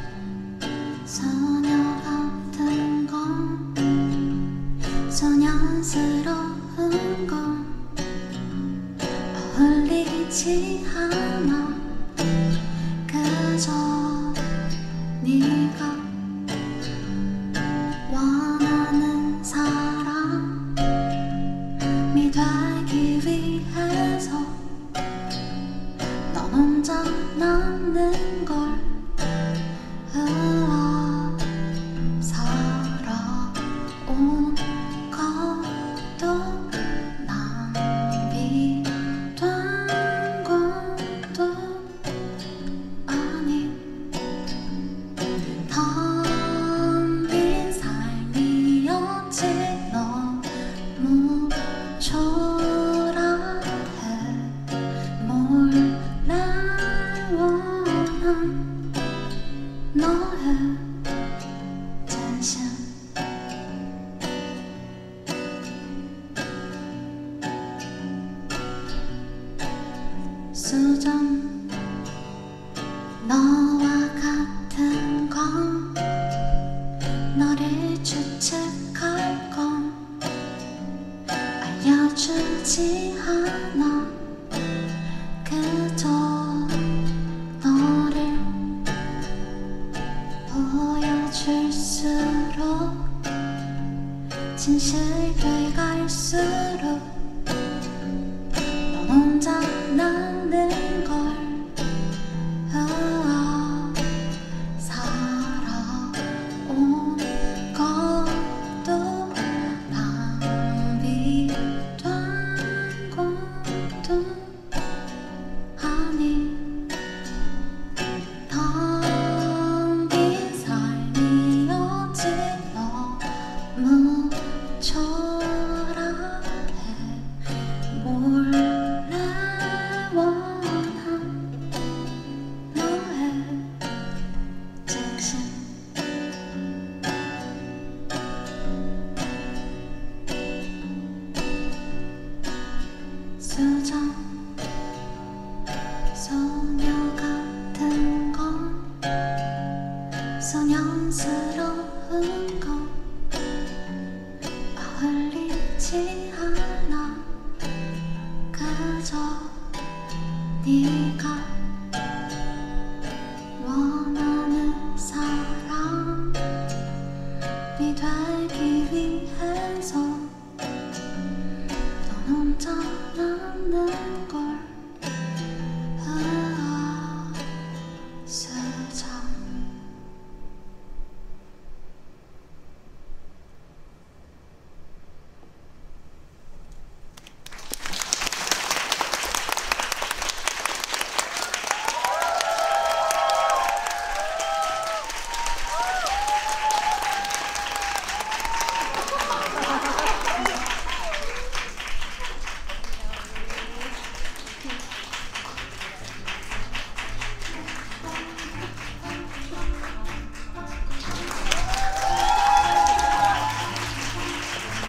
소녀 같은 건 소년스러운 건 어울리지 않아. 그저 네가 원하는 사람이 되기 위해서 넌 혼자 남는 걸 살아온 것도 낭비된 것도 아닌 수정 너와 같은 건 너를 추측할 건 알려주지 않아 그저 너를 보여줄수록 진실돼 갈수록 넌 혼자 남는 걸 살아온 것도 낭비된 것도 아니 텅빈 삶이었지 너무 초라해 몰래 원한 너의 진심 수정 소녀 같은 건 소년스러운 건 어울리지 않아 그저 네가